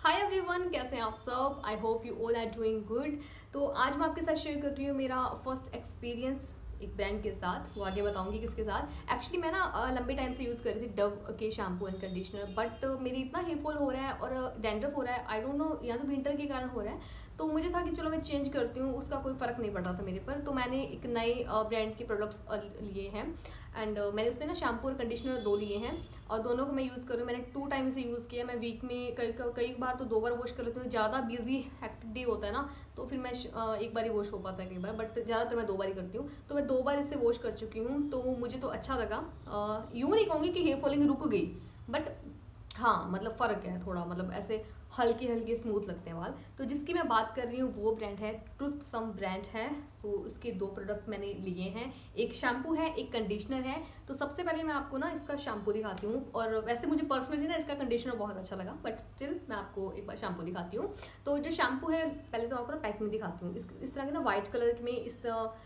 Hi everyone, कैसे हैं आप सब। I hope you all are doing good. तो आज मैं आपके साथ शेयर कर रही हूँ मेरा फर्स्ट एक्सपीरियंस एक ब्रांड के साथ। वो आगे बताऊंगी किसके साथ। एक्चुअली मैं ना लंबे टाइम से यूज़ कर रही थी डव के शैम्पू एंड कंडीशनर, बट मेरी इतना हेयर फॉल हो रहा है और डैंड्रफ हो रहा है। आई डोंट नो, या तो विंटर के कारण हो रहा है। तो मुझे था कि चलो मैं चेंज करती हूँ, उसका कोई फ़र्क नहीं पड़ रहा था मेरे पर। तो मैंने एक नए ब्रांड के प्रोडक्ट्स लिए हैं एंड मैंने उसमें ना शैम्पू और कंडीशनर 2 लिए हैं और दोनों को मैं यूज़ कर रही हूँ। मैंने 2 टाइम इसे यूज़ किया। मैं वीक में कई बार तो 2 बार वॉश कर लेती हूँ। ज़्यादा बिजी हेक्टिक डे होता है ना, तो फिर मैं एक बार ही वॉश हो पाता है कई बार, बट ज़्यादातर मैं 2 बार ही करती हूँ। तो मैं 2 बार इसे वॉश कर चुकी हूँ, तो मुझे तो अच्छा लगा। यूँ नहीं कहूँगी कि हेयर फॉलिंग रुक गई, बट हाँ मतलब फ़र्क है थोड़ा, मतलब ऐसे हल्के हल्के स्मूथ लगते हैं बाल। तो जिसकी मैं बात कर रही हूँ वो ब्रांड है ट्रुथ सम ब्रांड है। सो उसके 2 प्रोडक्ट मैंने लिए हैं, एक शैम्पू है एक कंडीशनर है। तो सबसे पहले मैं आपको ना इसका शैम्पू दिखाती हूँ, और वैसे मुझे पर्सनली ना इसका कंडीशनर बहुत अच्छा लगा, बट स्टिल मैं आपको एक बार शैम्पू दिखाती हूँ। तो जो शैम्पू है, पहले तो आपको ना पैकिंग दिखाती हूँ। इस तरह के ना वाइट कलर में एक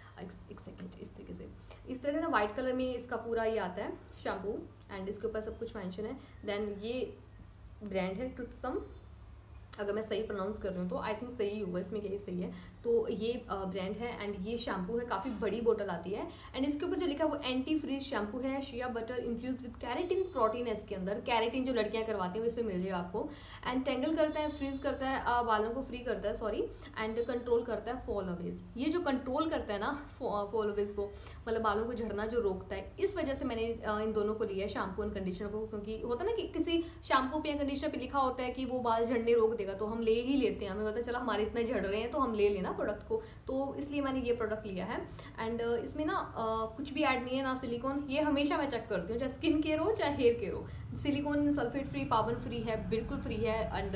सेकेंड, इस तरीके से इस तरह से ना वाइट कलर में इसका पूरा ये आता है शैम्पू, एंड इसके ऊपर सब कुछ मेंशन है। देन ये ब्रांड है ट्रुथ सम, अगर मैं सही प्रोनाउंस कर रही हूँ तो आई थिंक सही होगा, इसमें यही सही है। तो ये ब्रांड है एंड ये शैम्पू है, काफ़ी बड़ी बोतल आती है। एंड इसके ऊपर जो लिखा है वो एंटी फ्रीज शैम्पू है, shea butter infuse with keratin protein है इसके अंदर। कैरेटिन जो लड़कियां करवाती हैं वो इसमें मिल जाएगा आपको। एंड टेंगल करता है, फ्रीज करता है, बालों को फ्री करता है, सॉरी, एंड कंट्रोल करता है फॉल अवेज। ये जो कंट्रोल करता है ना फॉल अवेज को, मतलब बालों को झड़ना जो रोकता है, इस वजह से मैंने इन दोनों को लिया है, शैम्पू एंड कंडीशनर को। क्योंकि होता है ना कि किसी शैम्पू पे या कंडीशनर पे लिखा होता है कि वो बाल झड़ने रोक देगा, तो हम ले ही लेते हैं। हमें होता है चलो हमारे इतने झड़ रहे हैं तो हम ले लेना प्रोडक्ट को, तो इसलिए मैंने ये प्रोडक्ट लिया है। एंड इसमें ना कुछ भी ऐड नहीं है, ना सिलिकॉन। ये हमेशा मैं चेक करती हूँ, चाहे स्किन केयर हो चाहे हेयर केयर हो, silicone sulphate free, paraben free है, बिल्कुल फ्री है। एंड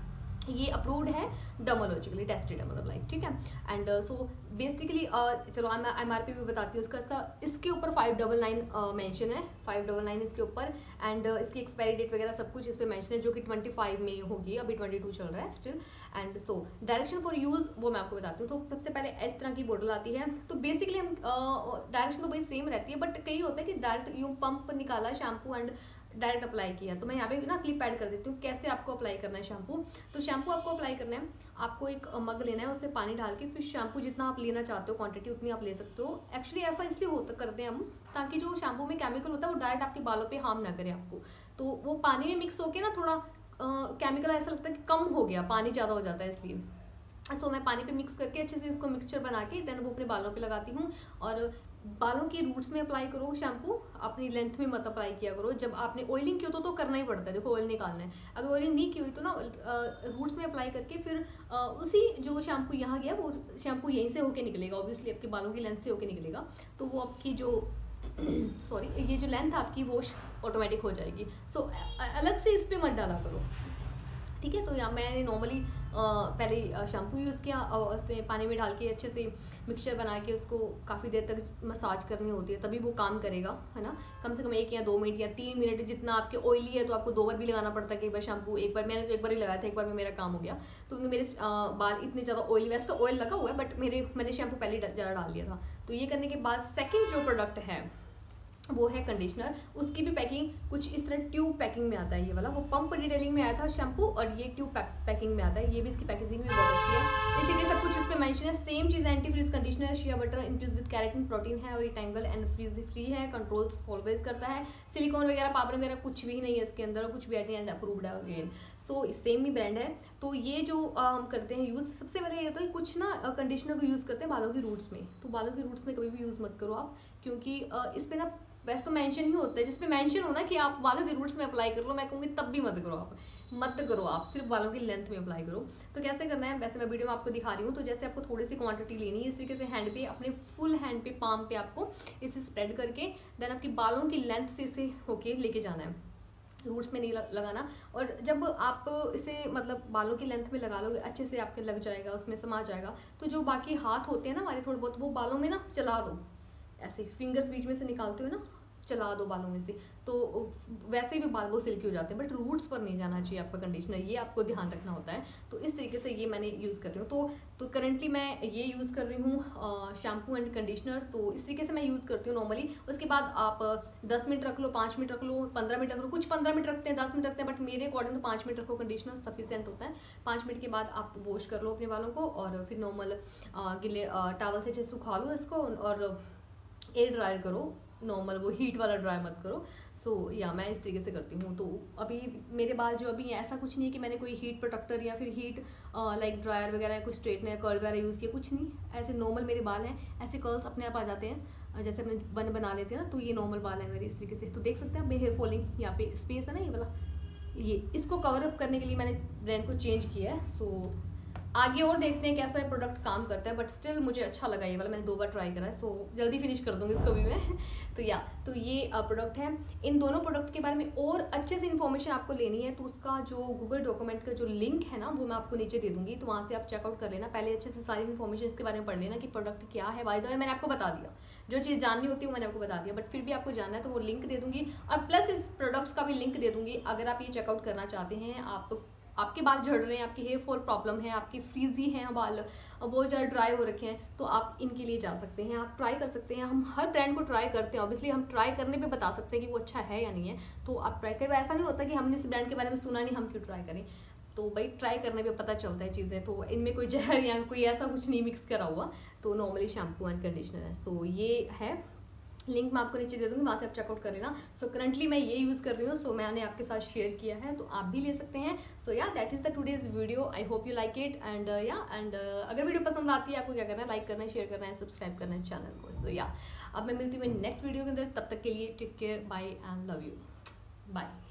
ये अप्रूव्ड है, डर्मोलॉजिकली टेस्टेड है, मतलब लाइक, ठीक है। एंड सो बेसिकली चलो मैं MRP भी बताती हूँ इसका इसके ऊपर 599 मेंशन है, 599 इसके ऊपर। एंड इसकी एक्सपायरी डेट वगैरह सब कुछ इस पर मेंशन है, जो कि 25 में होगी, अभी 22 चल रहा है still. And so direction for use वो मैं आपको बताती हूँ। तो सबसे पहले इस तरह की बोतल आती है। तो बेसिकली हम डायरेक्शन तो भाई सेम रहती है, बट कई होता है कि डायरेक्ट यूँ पंप निकाला शैम्पू एंड डायरेक्ट अप्लाई किया। तो मैं यहाँ पे ना क्लिप ऐड कर देती हूँ कैसे आपको अप्लाई करना है शैम्पू। तो शैम्पू आपको अप्लाई करना है, आपको एक मग लेना है, उसमें पानी डाल के फिर शैम्पू जितना आप लेना चाहते हो क्वांटिटी उतनी आप ले सकते हो। एक्चुअली ऐसा इसलिए होता करते हैं हम, ताकि जो शैम्पू में केमिकल होता है वो डायरेक्ट आपके बालों पे हार्म ना करे आपको। तो वो पानी में मिक्स होके ना थोड़ा केमिकल ऐसा लगता है कि कम हो गया, पानी ज़्यादा हो जाता है, इसलिए। सो मैं पानी पे मिक्स करके अच्छे से इसको मिक्सचर बना के देन वो अपने बालों पे लगाती हूँ। और बालों की रूट्स में अप्लाई करो शैम्पू, अपनी लेंथ में मत अप्लाई किया करो। जब आपने ऑयलिंग की हो तो करना ही पड़ता है, देखो ऑयल निकालना है। अगर ऑयलिंग नहीं की हुई तो ना रूट्स में अप्लाई करके फिर उसी जो शैम्पू यहाँ गया वो शैम्पू यहीं से होके निकलेगा, ऑब्वियसली आपके बालों की लेंथ से होके निकलेगा। तो वो आपकी जो सॉरी ये जो लेंथ आपकी वो ऑटोमेटिक हो जाएगी। सो अलग से इस पर मत डाला करो, ठीक है। तो यहाँ मैंने नॉर्मली पहले शैम्पू यूज़ किया और उसमें पानी में डाल के अच्छे से मिक्सचर बना के उसको काफ़ी देर तक मसाज करनी होती है, तभी वो काम करेगा, है ना। कम से कम 1 या 2 मिनट या 3 मिनट, जितना आपके ऑयली है तो आपको 2 बार भी लगाना पड़ता है। कई बार शैम्पू एक बार, मैंने तो एक बार ही लगाया था, एक बार में मेरा काम हो गया। तो मेरे बाल इतने ज़्यादा ऑयली, वैसे तो ऑयल लगा हुआ है बट मैंने शैम्पू पहले ज़्यादा डाल लिया था। तो ये करने के बाद सेकेंड जो प्रोडक्ट है वो है कंडीशनर। उसकी भी पैकिंग कुछ इस तरह ट्यूब पैकिंग में आता है। ये वाला वो पंप डिटेलिंग में आया था शैम्पू, और ये ट्यूब पैकिंग में आता है। ये भी इसकी पैकेजिंग भी बहुत अच्छी है। इसीलिए सब कुछ इस पर मेंशन है। सेम चीज़, anti frizz conditioner, shea butter infuse with keratin protein है, और ये टैंगल एंड फ्रीज फ्री है, कंट्रोल्स ऑलवेज करता है। सिलिकॉन वगैरह पावर वगैरह कुछ भी नहीं है इसके अंदर, कुछ भी एंड अप्रूव्ड है अगेन। सो सेम ही ब्रांड है। तो ये जो हम करते हैं यूज़, सबसे पहले ये होता है कुछ ना कंडीशनर को यूज़ करते हैं बालों की रूट्स में। तो बालों की रूट्स में कभी भी यूज़ मत करो आप, क्योंकि इस पर ना वैसे तो मेंशन ही होता है, जिसपे मेंशन हो ना कि आप बालों के रूट्स में अप्लाई कर लो, मैं कहूँगी तब भी मत करो आप सिर्फ बालों की लेंथ में अप्लाई करो। तो कैसे करना है, वैसे मैं वीडियो में आपको दिखा रही हूँ। तो जैसे आपको थोड़ी सी क्वांटिटी लेनी है, इस तरीके से हैंड पे, अपने फुल हैंड पे, पाम पे आपको इसे स्प्रेड करके देन आपकी बालों की लेंथ से इसे होके लेके जाना है, रूट्स में नहीं लगाना। और जब आप इसे मतलब बालों की लेंथ में लगा लोगे, अच्छे से आपके लग जाएगा, उसमें समा जाएगा। तो जो बाकी हाथ होते हैं ना हमारे थोड़े बहुत, वो बालों में ना चला दो, ऐसे फिंगर्स बीच में से निकालते हो ना, चला दो बालों में से, तो वैसे भी बाल वो सिल्की हो जाते हैं, बट रूट्स पर नहीं जाना चाहिए आपका कंडीशनर, ये आपको ध्यान रखना होता है। तो इस तरीके से ये मैंने यूज़ कर रही हूँ। तो करंटली मैं ये यूज़ कर रही हूँ शैम्पू एंड कंडीशनर। तो इस तरीके से मैं यूज़ करती हूँ नॉर्मली। उसके बाद आप 10 मिनट रख लो, 5 मिनट रख लो, 15 मिनट रख लो, कुछ 15 मिनट रखते हैं, 10 मिनट रखते हैं, बट मेरे अकॉर्डिंग तो 5 मिनट रखो, कंडीशनर सफिशिएंट होता है। 5 मिनट के बाद आप वॉश कर लो अपने बालों को, और फिर नॉर्मल गिले टॉवल से अच्छे सुखा लो इसको, और एयर ड्रायर करो, नॉर्मल वो हीट वाला ड्राई मत करो। या मैं इस तरीके से करती हूँ। तो अभी मेरे बाल जो अभी ऐसा कुछ नहीं है कि मैंने कोई हीट प्रोटेक्टर या फिर हीट लाइक ड्रायर वगैरह, कुछ स्ट्रेटनर कर्ल वगैरह यूज़ किया, कुछ नहीं, ऐसे नॉर्मल मेरे बाल हैं। ऐसे कर्ल्स अपने आप आ जाते हैं जैसे अपने बन बना लेते हैं ना, तो ये नॉर्मल बाल है मेरे इस तरीके से। तो देख सकते हैं आप हेयर फॉलिंग, यहाँ पे स्पेस है ना ये वाला, ये इसको कवर अप करने के लिए मैंने ब्रांड को चेंज किया है। आगे और देखते हैं कैसा प्रोडक्ट काम करता है, बट स्टिल मुझे अच्छा लगा ये वाला, मैंने 2 बार ट्राई करा है। जल्दी फिनिश कर दूंगी इसको भी मैं। तो ये प्रोडक्ट है। इन दोनों प्रोडक्ट के बारे में और अच्छे से इन्फॉर्मेशन आपको लेनी है, तो उसका जो गूगल डॉक्यूमेंट का जो लिंक है ना, वो मैं आपको नीचे दे दूंगी, तो वहाँ से आप चेकआउट कर लेना। पहले अच्छे से सारी इन्फॉर्मेशन इसके बारे में पढ़ लेना कि प्रोडक्ट क्या है। बाय द वे मैंने आपको बता दिया, जो चीज़ जाननी होती है वो मैंने आपको बता दिया, बट फिर भी आपको जानना है तो वो लिंक दे दूंगी, और प्लस इस प्रोडक्ट्स का भी लिंक दे दूंगी। अगर आप ये चेकआउट करना चाहते हैं, आपके बाल झड़ रहे हैं, आपकी हेयर फॉल प्रॉब्लम है, आपकी फ्रीजी हैं बाल, बहुत ज़्यादा ड्राई हो रखे हैं, तो आप इनके लिए जा सकते हैं, आप ट्राई कर सकते हैं। हम हर ब्रांड को ट्राई करते हैं, ऑब्वियसली हम ट्राई करने पे बता सकते हैं कि वो अच्छा है या नहीं है। तो आप ट्राई करें, ऐसा नहीं होता कि हमने इस ब्रांड के बारे में सुना नहीं, हम क्यों ट्राई करें। तो भाई ट्राई करने पे पता चलता है चीज़ें। तो इनमें कोई जहर या कोई ऐसा कुछ नहीं मिक्स करा हुआ, तो नॉर्मली शैम्पू एंड कंडीशनर है। ये है, लिंक मैं आपको नीचे दे दूंगी, वहाँ से आप चेकआउट कर लेना। करंटली मैं ये यूज़ कर रही हूँ, मैंने आपके साथ शेयर किया है, तो आप भी ले सकते हैं। That is the today's video. I hope you like it, and अगर वीडियो पसंद आती है, आपको क्या करना है, लाइक करना है, शेयर करना है, सब्सक्राइब करना है चैनल को। अब मैं मिलती हूँ नेक्स्ट वीडियो के अंदर, तब तक के लिए take care, bye and love you, bye.